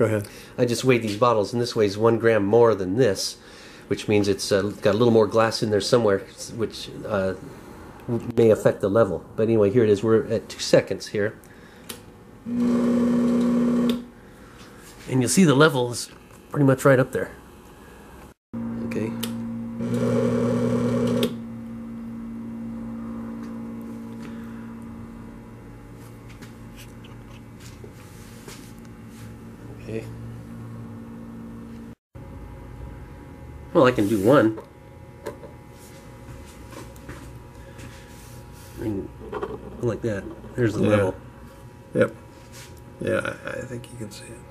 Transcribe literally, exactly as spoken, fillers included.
Go ahead. I just weighed these bottles, and this weighs one gram more than this, which means it's uh, got a little more glass in there somewhere, which uh, may affect the level. But anyway, here it is. We're at two seconds here. And you'll see the level is pretty much right up there. Okay. Okay. Well, I can do one. I mean, like that. There's the Yeah. level. Yep. Yeah, I, I think you can see it.